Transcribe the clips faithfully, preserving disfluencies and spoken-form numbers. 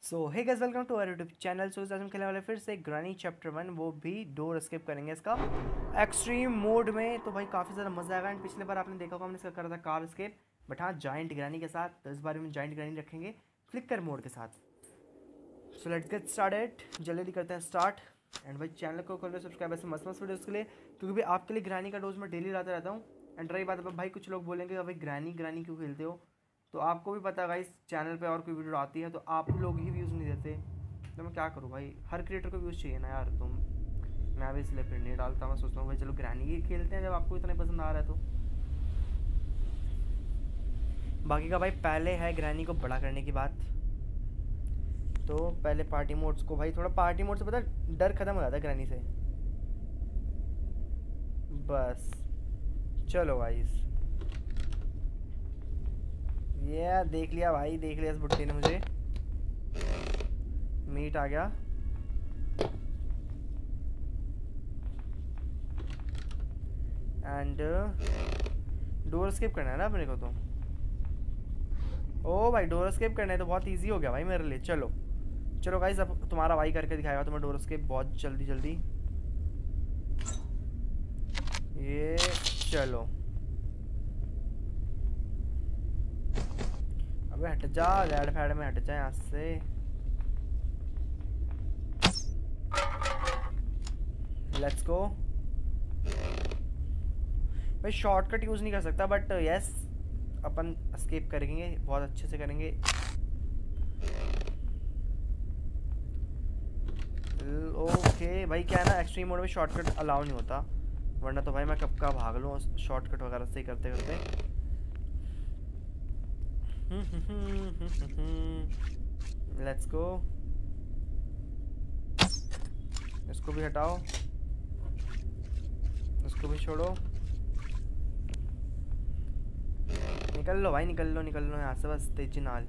So hey guys, welcome to our YouTube channel. So आज हम खेलने वाले फिर से ग्रानी चैप्टर वन, वो भी डोर एस्केप करेंगे इसका एक्सट्रीम मोड में। तो भाई काफ़ी ज़्यादा मज़ा आएगा। एंड पिछले बार आपने देखा होगा हमने इसका करा था कार एस्केप, बट हाँ जाइंट ग्रानी के साथ। तो इस बार हम जाइंट ग्रानी रखेंगे फ्लिकर मोड के साथ। सो लेट्स गेट स्टार्टेड, जल्दी जल्दी करते हैं स्टार्ट। एंड भाई चैनल को कर लो सब्सक्राइब ऐसे मस्त मस्त वीडियोज़ के लिए, क्योंकि भाई आपके लिए ग्रानी का डोज मैं डेली लाता रहता हूँ। एंड रही बात भाई, कुछ लोग बोलेंगे भाई ग्रानी ग्रानी क्यों खेलते हो, तो आपको भी पता है इस चैनल पे और कोई वीडियो आती है तो आप लोग ही व्यूज़ नहीं देते, तो मैं क्या करूँ भाई। हर क्रिएटर को व्यूज़ चाहिए ना यार। तुम मैं भी इसलिए फिर नहीं डालता। मैं सोचता हूँ भाई चलो ग्रैनी ही खेलते हैं जब आपको इतना पसंद आ रहा है तो। बाकी का भाई पहले है ग्रैनी को बड़ा करने की बात। तो पहले पार्टी मोड्स को भाई, थोड़ा पार्टी मोड से पता डर खत्म हो जाता है ग्रैनी से। बस चलो भाई, ये देख लिया भाई, देख लिया इस बुट्टी ने मुझे। मीट आ गया। एंड डोर स्किप करना है ना अपने को तो। ओ भाई डोर स्किप करना है तो बहुत इजी हो गया भाई मेरे लिए। चलो चलो गाइस, अब तुम्हारा भाई करके दिखाएगा तुम्हें डोर स्किप बहुत जल्दी जल्दी। ये चलो, अबे हट जा, रेड फैड में हट जा यहाँ से। लेट्स गो भाई। शॉर्टकट यूज़ नहीं कर सकता, बट यस अपन एस्केप करेंगे, बहुत अच्छे से करेंगे। ओके भाई, क्या है ना एक्सट्रीम मोड में शॉर्टकट अलाउ नहीं होता, वरना तो भाई मैं कब का भाग लूँ शॉर्टकट वगैरह से ही करते करते। लेट्स गो, इसको भी हटाओ, इसको भी छोड़ो। निकल लो भाई, निकल लो निकल लो यहाँ से बस तेजी नाल।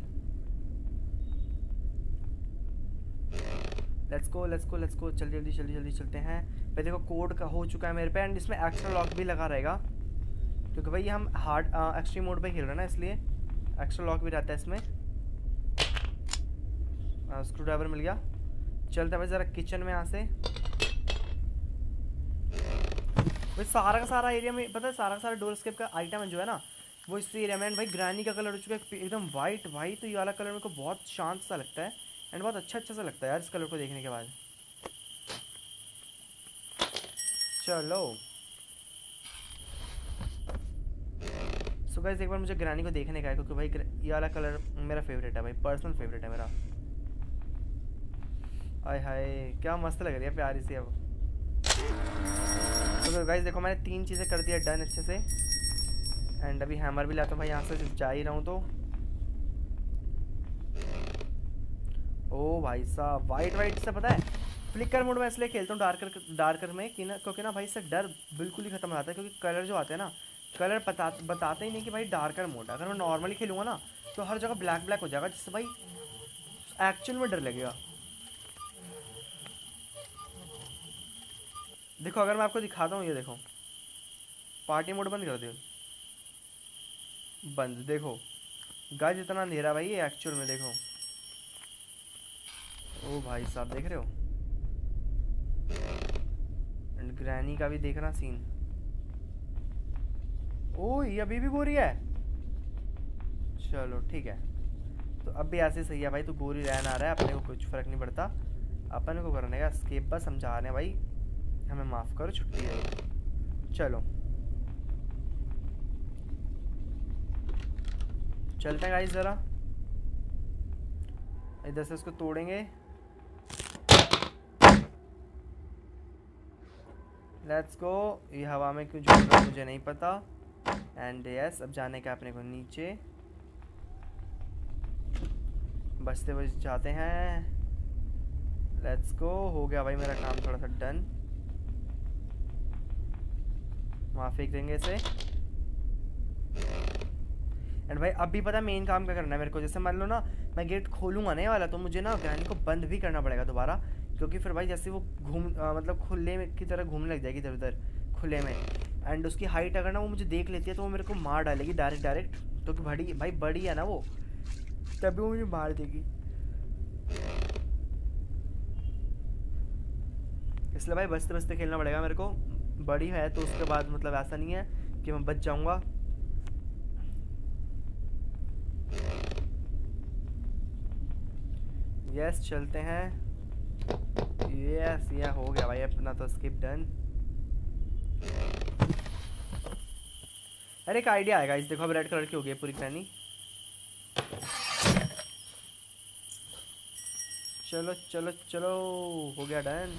Let's go let's go let's go, जल्दी जल्दी जल्दी जल्दी चलते हैं। भाई देखो कोड का हो चुका है मेरे पे, एंड इसमें एक्स्ट्रा लॉक भी लगा रहेगा, क्योंकि भाई हम हार्ड एक्सट्रीम मोड पे खेल रहे हैं ना, इसलिए एक्स्ट्रा लॉक भी रहता है इसमें। स्क्रू ड्राइवर मिल गया। चलते हैं भाई ज़रा किचन में यहाँ से। भाई सारा का सारा एरिया में पता है, सारा का सारा डोर स्केप का आइटम जो है ना वो इस एरिया में। भाई ग्रानी का कलर हो चुका है एकदम वाइट। भाई तो ये वाला कलर मेरे को बहुत शांत सा लगता है, एंड बहुत अच्छा अच्छा सा लगता है यार इस कलर को देखने के बाद। चलो सो गाइस, एक बार मुझे ग्रानी को देखने का है, क्योंकि भाई ये वाला कलर मेरा फेवरेट है भाई, पर्सनल फेवरेट है मेरा। आय हाय क्या मस्त लग रही है, प्यारी सी। अब तो गाइस देखो मैंने तीन चीज़ें कर दिया डन अच्छे से। एंड अभी हैमर भी लाता हूँ भाई यहाँ से, जब जा ही रहा हूँ तो। ओ भाई साहब वाइट वाइट से पता है फ्लिकर मोड में इसलिए खेलता हूँ डार्कर डार्कर में कि ना, क्योंकि ना भाई इससे डर बिल्कुल ही खत्म हो जाता है। क्योंकि कलर जो आते हैं ना, कलर बता बताते ही नहीं कि भाई डार्कर मोड। अगर मैं नॉर्मली खेलूँगा ना तो हर जगह ब्लैक ब्लैक हो जाएगा, जिससे भाई एक्चुअल में डर लगेगा। देखो अगर मैं आपको दिखाता हूँ, ये देखो पार्टी मोड बंद कर दो, बंद। देखो गाइस इतना अंधेरा भाई ये एक्चुअल में, देखो। ओ भाई साहब देख रहे हो, एंड ग्रैनी का भी देखना सीन। ओ ये अभी भी गोरी है। चलो ठीक है, तो अब भी ऐसे सही है भाई। तो गोरी रहन आ रहा है, अपने को कुछ फर्क नहीं पड़ता, अपन को करने का स्केप बस समझा रहे हैं भाई, हमें माफ़ करो छुट्टी है। चलो चलते हैं गाइस, ज़रा इधर से इसको तोड़ेंगे। Let's go. ये हवा में क्यों झूल रहा है मुझे नहीं पता। एंड यस अब जाने का अपने को नीचे, बचते बच जाते हैं। लेट्स गो, हो गया भाई मेरा काम थोड़ा सा डन। वहाँ फेंक देंगे इसे। एंड भाई अब भी पता मेन काम क्या करना है मेरे को। जैसे मान लो ना मैं गेट खोलूँगा नहीं वाला, तो मुझे ना ग्रैनी को बंद भी करना पड़ेगा दोबारा, क्योंकि फिर भाई जैसे वो घूम मतलब खुले में की तरह घूमने लग जाएगी इधर उधर खुले में। एंड उसकी हाइट अगर ना वो मुझे देख लेती है तो वो मेरे को मार डालेगी डायरेक्ट डायरेक्ट, क्योंकि बड़ी भाई बड़ी है ना वो, तभी वो मुझे मार देगी। इसलिए भाई बचते बचते खेलना पड़ेगा मेरे को। बड़ी है तो उसके बाद मतलब ऐसा नहीं है कि मैं बच जाऊंगा। यस चलते हैं। यस ये हो गया भाई अपना तो स्किप डन। अरे एक आइडिया आएगा इस, देखो अब रेड कलर की हो गई पूरी ग्रैनी। चलो चलो चलो हो गया डन।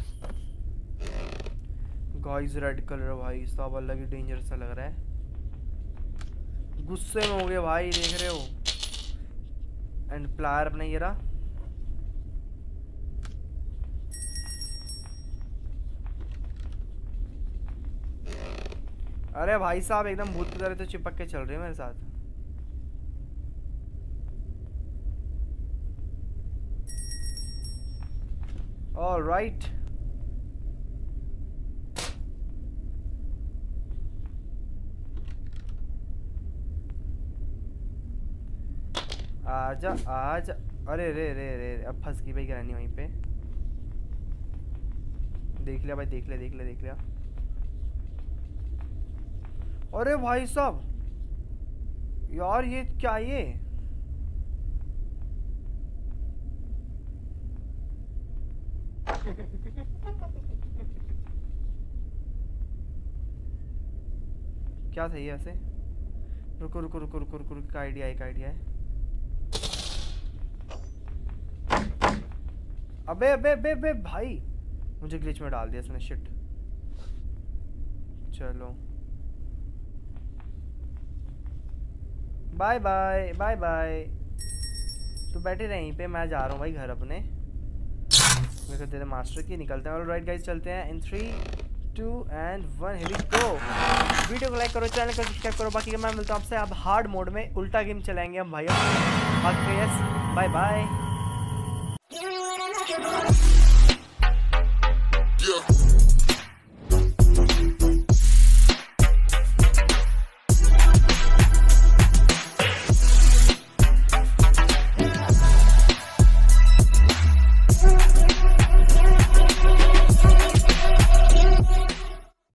गाइस रेड कलर भाई सब अलग ही डेंजर सा लग रहा है। गुस्से में हो गए भाई, देख रहे हो। एंड प्लायर अपना ये रहा। अरे भाई साहब एकदम भूत की तरह तो चिपक के चल रहे हैं मेरे साथ। ऑल राइट आजा आजा। अरे रे रे रे अब फंस गई भाई ग्रैनी वहीं पे। देख लिया भाई, देख लिया देख लिया देख लिया। अरे भाई साहब यार ये क्या ये क्या था ये ऐसे। रुको रुको रुको रुको रुको रुको आइडिया एक आइडिया है। अबे अबे अबे अबे भाई मुझे ग्लिच में डाल दिया इसने, शिट। चलो बाय बाय बाय बाय। तो बैठे रहे यहीं पे, मैं जा रहा हूँ भाई घर अपने। मेरे को दे दे मास्टर की, निकलते हैं। ऑलराइट गाइस चलते हैं in three two and one here we go. Video को लाइक करो, चैनल को सब्सक्राइब करो। बाकी मैं मिलता हूँ आपसे अब हार्ड मोड में, उल्टा गेम चलाएंगे हम भाई। Yes bye bye.